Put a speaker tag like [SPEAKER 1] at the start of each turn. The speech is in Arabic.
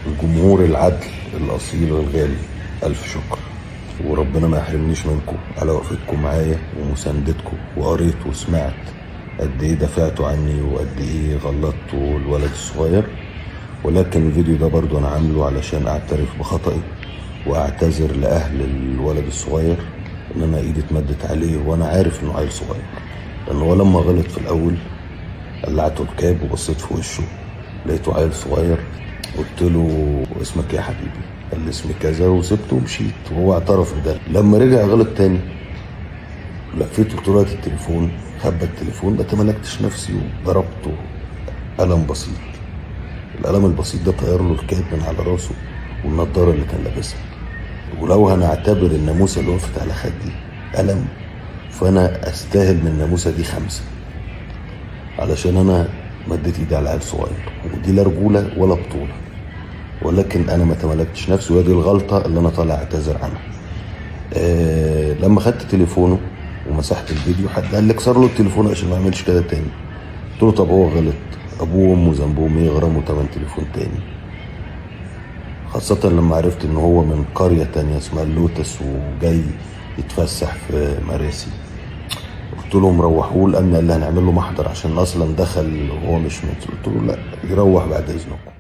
[SPEAKER 1] الجمهور العدل الأصيل الغالي، ألف شكر، وربنا ما يحرمنيش منكم على وقفتكم معايا ومساندتكم. وقريت وسمعت قد ايه دافعتوا عني وقد ايه غلطتوا الولد الصغير، ولكن الفيديو ده برضو انا عامله علشان اعترف بخطئي واعتذر لاهل الولد الصغير ان انا ايدي اتمدت عليه وانا عارف انه عيل صغير. لان هو لما غلط في الاول قلعته الكاب وبصيت في وشه لقيته عيل صغير، قلت له اسمك ايه يا حبيبي؟ قال لي اسمي كذا، وسبته ومشيت وهو اعترف بده. لما رجع غلط تاني لفيته بطريقه التليفون، خبى التليفون، ما تملكتش نفسي وضربته قلم بسيط. القلم البسيط ده طير له الكاب من على راسه والنضاره اللي كان لابسها. ولو هنعتبر الناموسه اللي وقفت على خدي قلم، فانا استاهل من الناموسه دي 5، علشان انا مديت ايدي على عيل صغير، ودي لا رجوله ولا بطوله، ولكن انا ما تملكتش نفسي، وهي دي الغلطه اللي انا طالع اعتذر عنها. لما خدت تليفونه ومسحت الفيديو، حد قال لي اكسر له التليفون عشان ما يعملش كده تاني. قلت له طب هو غلط، ابوه وامه ذنبهم ايه يغرموا تمن تليفون تاني؟ خاصة لما عرفت ان هو من قرية تانية اسمها اللوتس وجاي يتفسح في مراسي. قلت لهم روحوه، الامن قال لي هنعمل له محضر عشان اصلا دخل وهو مش قلت له لا، يروح بعد اذنكم.